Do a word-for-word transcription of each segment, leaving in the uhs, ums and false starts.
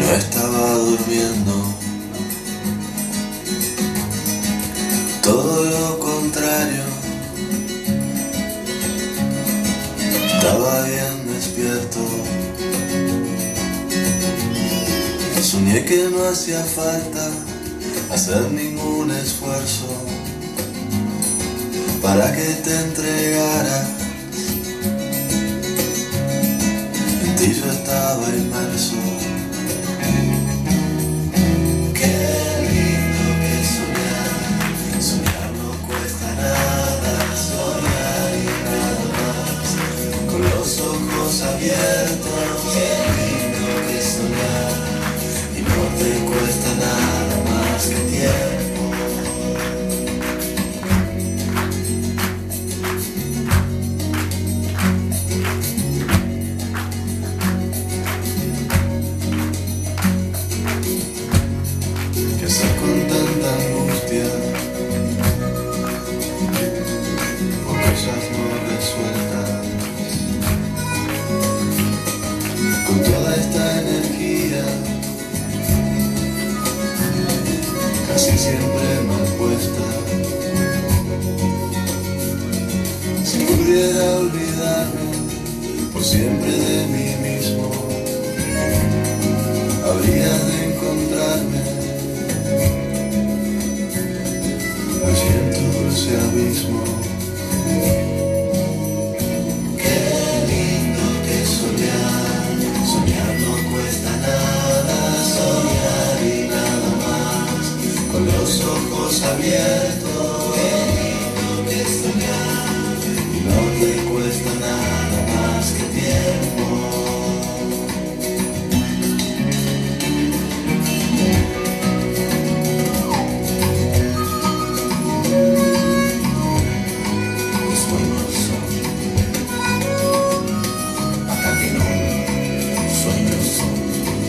no estaba durmiendo, todo lo contrario, estaba bien despierto. Soñé que no hacía falta hacer ningún esfuerzo para que te entregaras. En ti yo estaba inmerso. Qué lindo que soñar, soñar no cuesta nada, soñar y nada más, con los ojos abiertos. Qué lindo que soñar, y no te cuesta nada más que tiempo. Con toda esta energía, casi siempre mal puesta, si pudiera olvidarme por siempre de mí mismo, habría de encontrarme allí en tu dulce abismo. Los ojos abiertos, qué lindo que soñar, y no te cuesta nada más que tiempo. Los sueños son Macatenón, sueños son.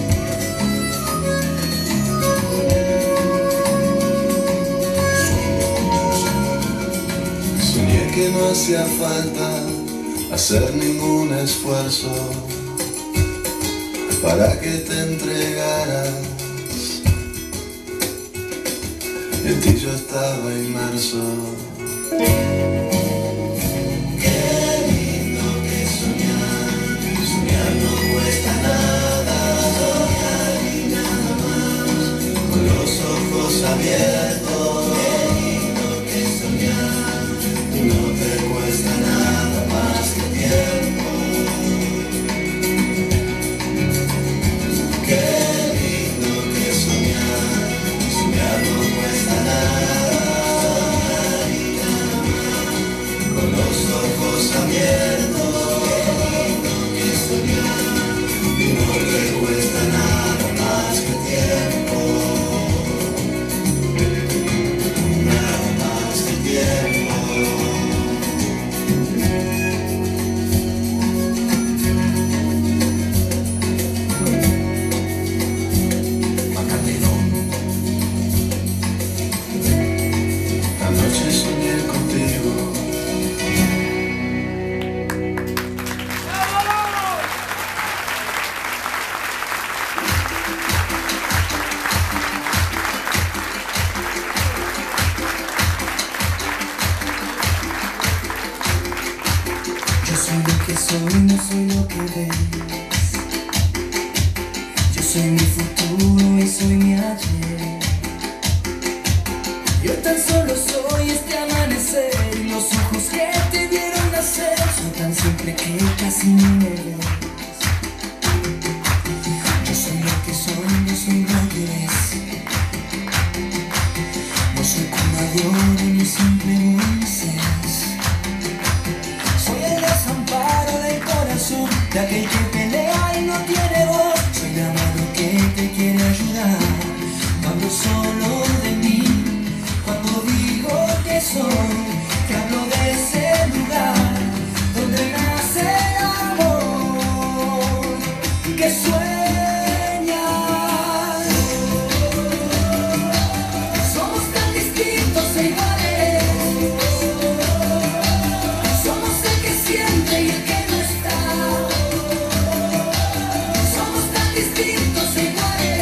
Que no hacía falta hacer ningún esfuerzo para que te entregaras. En ti yo estaba inmerso. Qué lindo que soñar, soñar no cuesta nada, soñar y nada más, con los ojos abiertos. Qué lindo que soñar, no te cuesta nada más que tiempo. Qué lindo que soñar, soñar no cuesta nada, y nada más, con los ojos abiertos. Qué lindo que soñar, y no te cuesta nada más que tiempo. Nada más que tiempo. Anoche soñé contigo. Yo soy lo que soy, no soy lo que ves. Yo soy mi futuro y soy mi ayer. Yo tan solo soy este amanecer y los ojos que te vieron nacer. Soy tan simple que casi ni me ves. Yo soy lo que soy, no soy lo que ves. No soy comadre ni simple Moisés. Soy el desamparo del corazón de aquel que pelea y no tiene voz. Soy la mano que te quiere ayudar cuando solo de mí. Cuando digo que soy, te hablo de ese lugar donde nace el amor que sueñas. Somos tan distintos e iguales. Somos el que siente y el que no está. Somos tan distintos e iguales.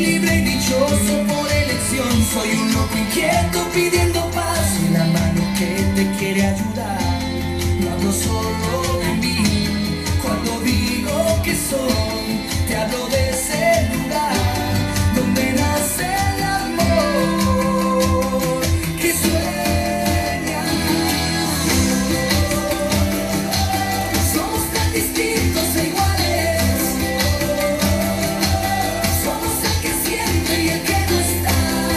libre y dichoso por elección. Soy un loco inquieto pidiendo paz. Soy la mano que te quiere ayudar. No hablo solo de mí. Cuando digo que soy, te hablo de ese lugar donde nace el amor que sueña. Somos tan distintos e iguales. Somos el que siente y el que no está.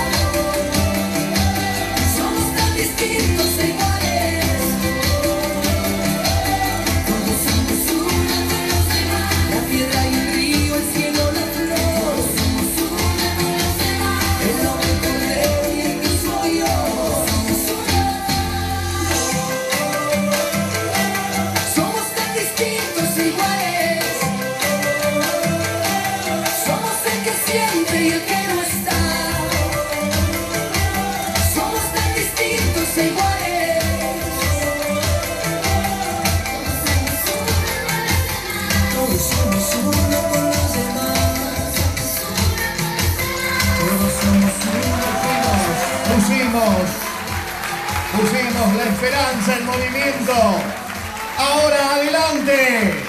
Somos tan distintos e iguales. Todos somos uno con los demás. La piedra y el río, el cielo, la flor. Somos uno con los demás. El hombre, el cordero y el mismo yo. Somos uno. Somos tan distintos e iguales. Somos el que siente y el que no está. Somos tan distintos e iguales. Todos somos uno con los demás. Todos somos uno. Pusimos, pusimos la esperanza en movimiento. Ahora adelante.